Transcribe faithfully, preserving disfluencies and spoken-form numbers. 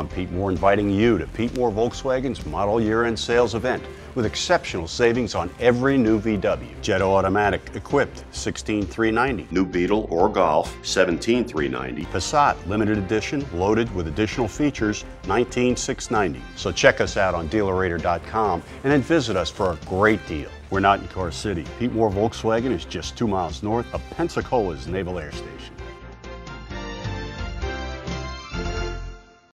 on, Pete Moore inviting you to Pete Moore Volkswagen's model year-end sales event with exceptional savings on every new V W. Jetta Automatic equipped, sixteen thousand three hundred ninety dollars. New Beetle or Golf, seventeen thousand three hundred ninety dollars. Passat limited edition, loaded with additional features, nineteen thousand six hundred ninety dollars. So check us out on dealer rater dot com and then visit us for a great deal. We're not in Car City. Pete Moore Volkswagen is just two miles north of Pensacola's Naval Air Station.